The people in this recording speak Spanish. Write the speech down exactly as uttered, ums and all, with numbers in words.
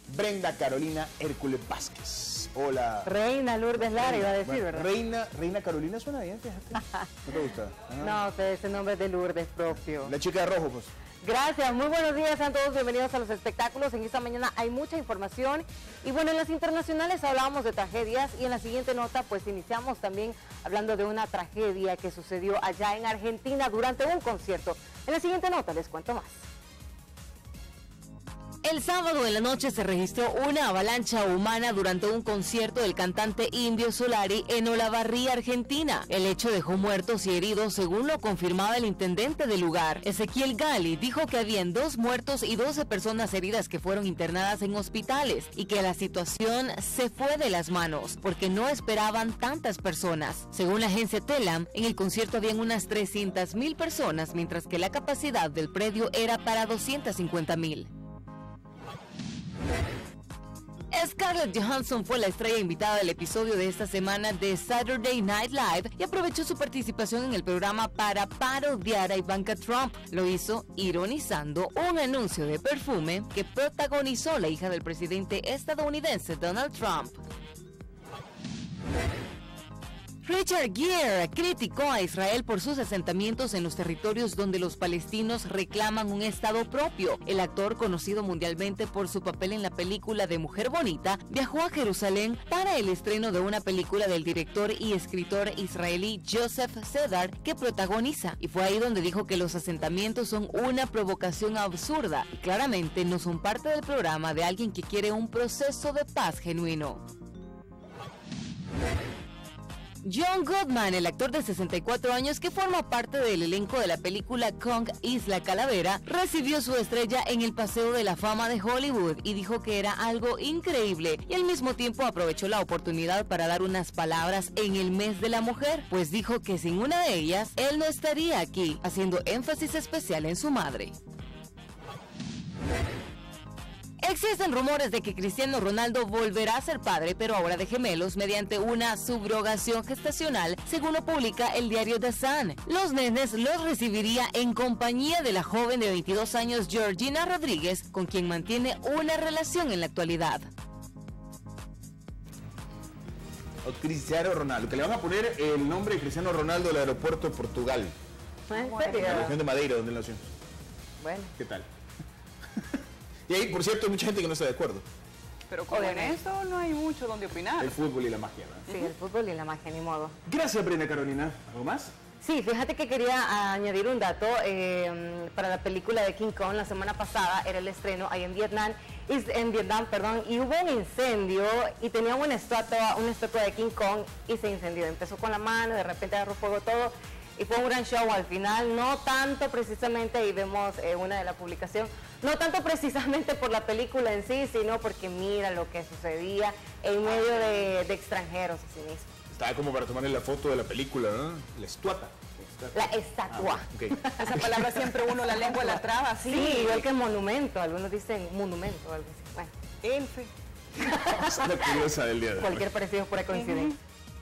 Brenda Carolina Hércules Vázquez. Hola. Reina Lourdes Lara iba a decir, bueno, ¿verdad? Reina, Reina Carolina suena bien, fíjate. ¿No te gusta? Ajá. No, que ese nombre es de Lourdes propio. La chica de rojo, pues. Gracias, muy buenos días a todos, bienvenidos a los espectáculos. En esta mañana hay mucha información y bueno, en las internacionales hablábamos de tragedias y en la siguiente nota pues iniciamos también hablando de una tragedia que sucedió allá en Argentina durante un concierto. En la siguiente nota les cuento más. El sábado en la noche se registró una avalancha humana durante un concierto del cantante Indio Solari en Olavarría, Argentina. El hecho dejó muertos y heridos, según lo confirmaba el intendente del lugar. Ezequiel Gali dijo que habían dos muertos y doce personas heridas que fueron internadas en hospitales y que la situación se fue de las manos porque no esperaban tantas personas. Según la agencia Telam, en el concierto habían unas trescientas mil personas, mientras que la capacidad del predio era para doscientas cincuenta mil. Scarlett Johansson fue la estrella invitada del episodio de esta semana de Saturday Night Live y aprovechó su participación en el programa para parodiar a Ivanka Trump. Lo hizo ironizando un anuncio de perfume que protagonizó la hija del presidente estadounidense Donald Trump. Richard Gere criticó a Israel por sus asentamientos en los territorios donde los palestinos reclaman un estado propio. El actor, conocido mundialmente por su papel en la película de Mujer Bonita, viajó a Jerusalén para el estreno de una película del director y escritor israelí Joseph Cedar que protagoniza. Y fue ahí donde dijo que los asentamientos son una provocación absurda y claramente no son parte del programa de alguien que quiere un proceso de paz genuino. John Goodman, el actor de sesenta y cuatro años que forma parte del elenco de la película Kong Isla Calavera, recibió su estrella en el Paseo de la Fama de Hollywood y dijo que era algo increíble y al mismo tiempo aprovechó la oportunidad para dar unas palabras en el mes de la mujer, pues dijo que sin una de ellas, él no estaría aquí, haciendo énfasis especial en su madre. Existen rumores de que Cristiano Ronaldo volverá a ser padre, pero ahora de gemelos, mediante una subrogación gestacional, según lo publica el diario The Sun. Los nenes los recibiría en compañía de la joven de veintidós años Georgina Rodríguez, con quien mantiene una relación en la actualidad. O Cristiano Ronaldo, que le van a poner el nombre de Cristiano Ronaldo del aeropuerto de Portugal. ¿En En la región de Madeira, donde él nació. Bueno. ¿Qué tal? Y ahí, por cierto, hay mucha gente que no está de acuerdo. Pero como en eso no hay mucho donde opinar. El fútbol y la magia, ¿no? Sí, el fútbol y la magia, ni modo. Gracias, Brenda Carolina. ¿Algo más? Sí, fíjate que quería añadir un dato eh, para la película de King Kong. La semana pasada era el estreno ahí en Vietnam, en Vietnam, perdón, y hubo un incendio y tenían una estatua, una estatua de King Kong y se incendió. Empezó con la mano, de repente agarró fuego todo y fue un gran show al final. No tanto precisamente, y vemos eh, una de la publicación, no tanto precisamente por la película en sí, sino porque mira lo que sucedía en medio de, de extranjeros así mismo. Estaba como para tomarle la foto de la película, ¿no? La estuata. La estatua. Ah, okay. Esa palabra siempre uno la lengua la traba, ¿sí? Sí, igual que monumento, algunos dicen monumento o algo así. Bueno, Elfe. Es la curiosa del día de hoy. cualquier parecido es pura coincidencia.